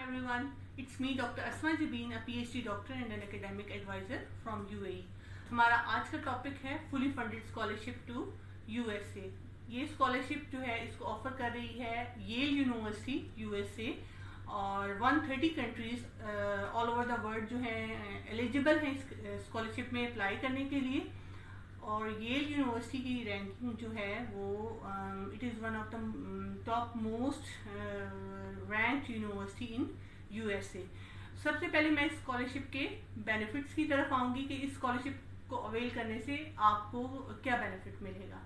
everyone, it's me Dr. Asma Jabin, a PhD doctor and an academic advisor from UAE. हमारा आज का topic है fully funded scholarship to USA। ये scholarship जो है इसको ऑफर कर रही है येल यूनिवर्सिटी USA और 130 countries all over the world जो है एलिजिबल हैं इस स्कॉलरशिप में अप्लाई करने के लिए। और येल यूनिवर्सिटी की रैंकिंग जो है वो it is one of the top most ranked university in USA। सबसे पहले मैं इस स्कॉलरशिप के बेनिफिट्स की तरफ आऊँगी कि इस स्कॉलरशिप को अवेल करने से आपको क्या बेनिफिट मिलेगा।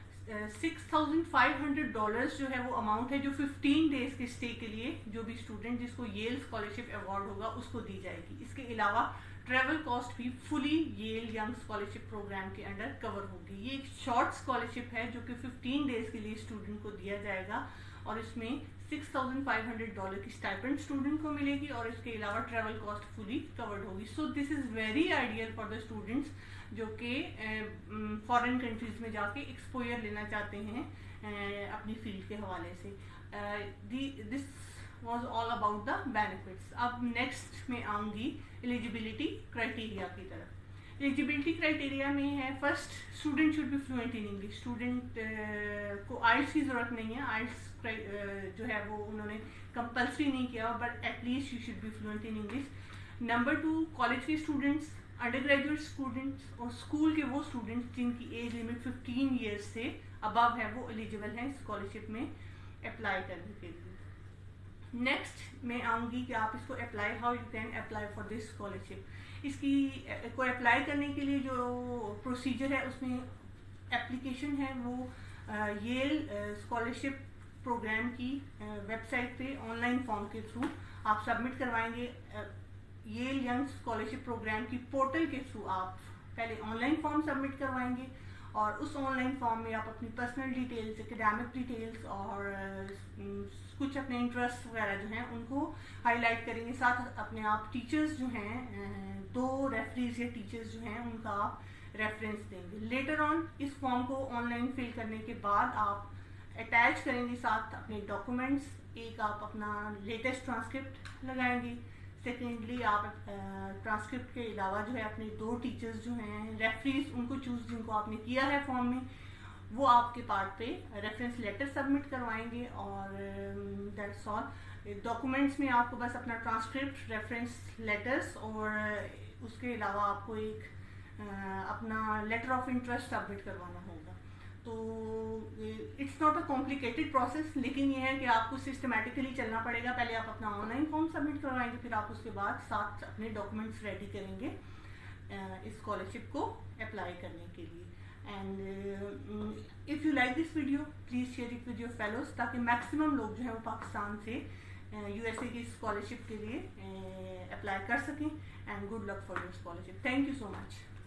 $6,500 जो है वो अमाउंट है जो 15 डेज के स्टे के लिए जो भी स्टूडेंट जिसको येल स्कॉलरशिप अवार्ड होगा उसको दी जाएगी। इसके अलावा ट्रैवल कॉस्ट भी fully Yale young scholarship program के अंडर कवर होगी। ये एक शॉर्ट स्कॉलरशिप है जो कि 15 डेज के लिए स्टूडेंट को दिया जाएगा और इसमें $6,500 की स्टाइपेंड स्टूडेंट को मिलेगी और इसके अलावा ट्रैवल कॉस्ट फुली कवर्ड होगी। So this is very ideal for the students जो कि फॉरेन कंट्रीज में जाके एक्सपोजर लेना चाहते हैं अपनी फील्ड के हवाले से। This was all about the benefits। अब नेक्स्ट में आऊँगी एलिजिबिलिटी क्राइटेरिया की तरफ। एलिजिबिलिटी क्राइटेरिया में है first, student should be fluent in English. Student को आइल्स की ज़रूरत नहीं है, आइल्स जो है वो उन्होंने कंपल्सरी नहीं किया, but at least you should be fluent in English. Number 2, college के स्टूडेंट्स, अंडर ग्रेजुएट स्टूडेंट्स और स्कूल के वो स्टूडेंट्स जिनकी एज लिमिट 15 ईयर्स से अबव है वो एलिजिबल हैं स्कॉलरशिप में अप्लाई करने के लिए। नेक्स्ट मैं आऊँगी कि आप इसको apply, how you can apply for this scholarship. इसकी को अप्लाई करने के लिए जो प्रोसीजर है उसमें एप्लीकेशन है वो येल स्कॉलरशिप प्रोग्राम की वेबसाइट पे ऑनलाइन फॉर्म के थ्रू आप सबमिट करवाएंगे। येल यंग स्कॉलरशिप प्रोग्राम की पोर्टल के थ्रू आप पहले ऑनलाइन फॉर्म सबमिट करवाएंगे और उस ऑनलाइन फॉर्म में आप अपनी पर्सनल डिटेल्स, एकेडमिक डिटेल्स और कुछ अपने इंटरेस्ट वगैरह जो हैं उनको हाईलाइट करेंगे। साथ अपने आप टीचर्स जो हैं 2 रेफरीज या टीचर्स जो हैं उनका आप रेफरेंस देंगे। लेटर ऑन इस फॉर्म को ऑनलाइन फिल करने के बाद आप अटैच करेंगे साथ अपने डॉक्यूमेंट्स। एक आप अपना लेटेस्ट ट्रांसक्रिप्ट लगाएंगे। सेकेंडली आप ट्रांसक्रिप्ट के अलावा जो है अपने 2 टीचर्स जो हैं रेफरीज उनको चूज जिनको आपने किया है फॉर्म में वो आपके पार्ट पे रेफरेंस लेटर सबमिट करवाएंगे और दैट्स ऑल। डॉक्यूमेंट्स में आपको बस अपना ट्रांसक्रिप्ट, रेफरेंस लेटर्स और उसके अलावा आपको एक अपना लेटर ऑफ इंटरेस्ट सबमिट करवाना होगा। तो it's not a complicated process, लेकिन ये है कि आपको सिस्टमेटिकली चलना पड़ेगा। पहले आप अपना ऑनलाइन फॉर्म सबमिट करवाएंगे, फिर आप उसके बाद साथ अपने डॉक्यूमेंट्स रेडी करेंगे इस स्कॉलरशिप को अप्लाई करने के लिए। And if you like this video please share it with your fellows ताकि मैक्सिमम लोग जो है वो पाकिस्तान से USA की स्कॉलरशिप के लिए अप्लाई कर सकें। And good luck for your scholarship. Thank you so much.